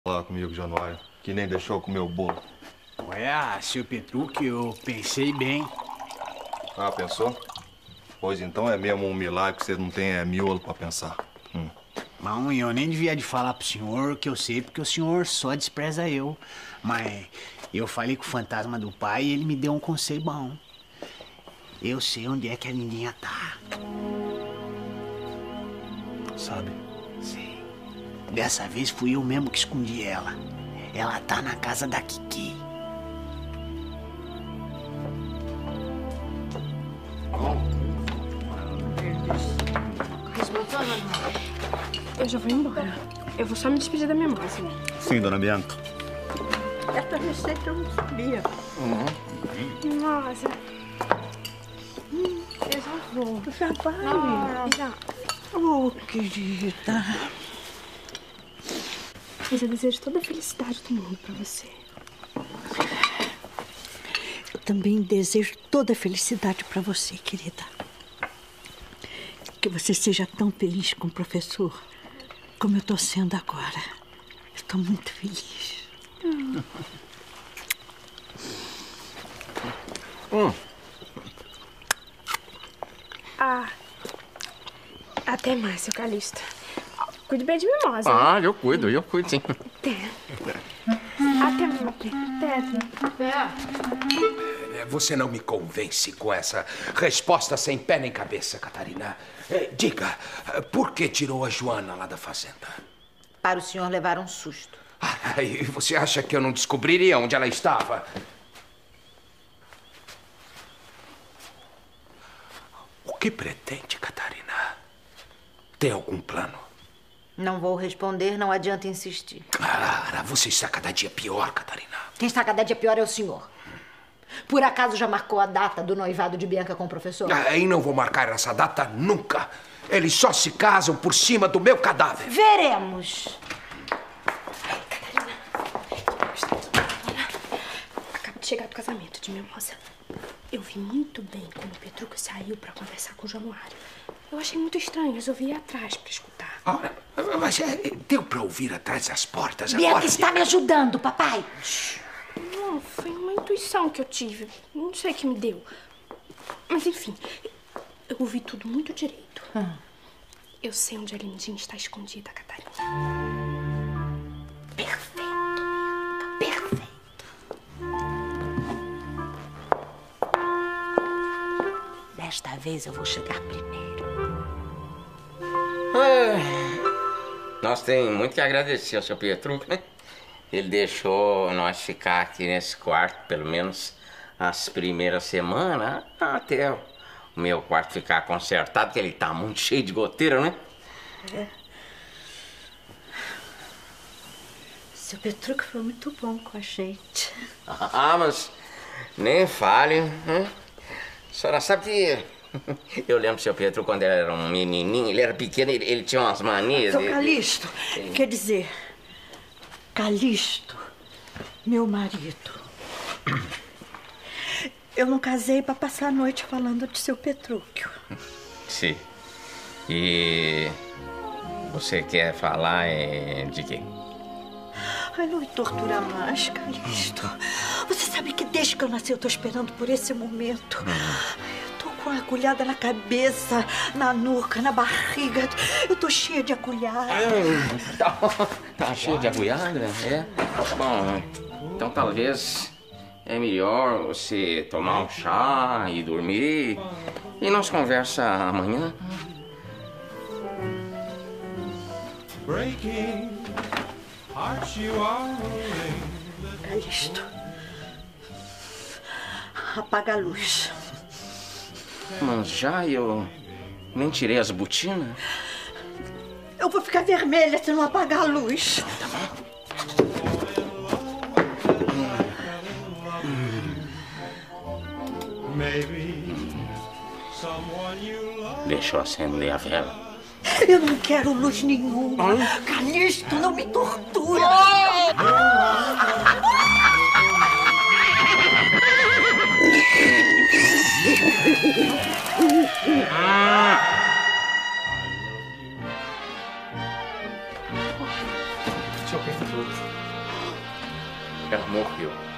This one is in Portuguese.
Lá comigo, Januário, que nem deixou comer o bolo. Ué, seu Petrucci, eu pensei bem. Ah, pensou? Pois então é mesmo um milagre que você não tem miolo pra pensar. Bom, eu nem devia de falar pro senhor que eu sei, porque o senhor só despreza eu. Mas eu falei com o fantasma do pai e ele me deu um conselho bom. Eu sei onde é que a Lindinha tá. Sabe? Sei. Dessa vez fui eu mesmo que escondi ela. Ela tá na casa da Kiki. Eu já vou embora. Eu vou só me despedir da minha moça. Sim, dona Bianca. Essa receita eu não sabia. Nossa. Eu já vou. Já vai. Já. Oh, querida. Mas eu desejo toda a felicidade do mundo pra você. Eu também desejo toda a felicidade para você, querida. Que você seja tão feliz com o professor como eu estou sendo agora. Estou muito feliz. Até mais, seu Calixto. Cuide bem de mimosa. Ah, eu cuido sim. Até mais. Você não me convence com essa resposta sem pé nem cabeça, Catarina. Diga, por que tirou a Joana lá da fazenda? Para o senhor levar um susto. E você acha que eu não descobriria onde ela estava? O que pretende, Catarina? Tem algum plano? Não vou responder, não adianta insistir. Clara, você está cada dia pior, Catarina. Quem está cada dia pior é o senhor. Por acaso já marcou a data do noivado de Bianca com o professor? E não vou marcar essa data nunca. Eles só se casam por cima do meu cadáver. Veremos. Acaba de chegar do casamento de minha moça. Eu vi muito bem quando o Petrucci saiu pra conversar com o Januário. Eu achei muito estranho, resolvi ir atrás pra escutar. Mas deu pra ouvir atrás das portas Bianca agora? está me ajudando, papai. Não, foi uma intuição que eu tive. Não sei o que me deu. Mas enfim, eu ouvi tudo muito direito. Eu sei onde a Lindinha está escondida, Catarina. Perfeito, Bianca, perfeito. Desta vez eu vou chegar primeiro. Nós temos muito que agradecer ao seu Petrucci, né? Ele deixou nós ficar aqui nesse quarto, pelo menos as primeiras semanas, até o meu quarto ficar consertado, porque ele tá muito cheio de goteira, né? Seu Petrucci foi muito bom com a gente. Mas nem fale, né? A senhora sabe que eu lembro do seu Petrucci quando ele era um menininho, ele era pequeno, ele tinha umas manias. Seu Calixto, quer dizer, Calixto, meu marido. Eu não casei para passar a noite falando de seu Petrucci. Sim. E você quer falar de quê? Ai, não me tortura mais, Calixto. Você sabe que desde que eu nasci eu tô esperando por esse momento. Eu tô com a agulhada na cabeça, na nuca, na barriga. Eu tô cheia de agulhada. Tá cheio de agulhada? É? Bom, então talvez é melhor você tomar um chá e dormir. E nós conversa amanhã. Calixto, apaga a luz. Mas já eu nem tirei as botinas. Eu vou ficar vermelha se não apagar a luz. Tá bom. Deixa eu acender a vela. Eu não quero luz nenhuma. Calixto, não me tortura. Seu Petrucci. ela morreu.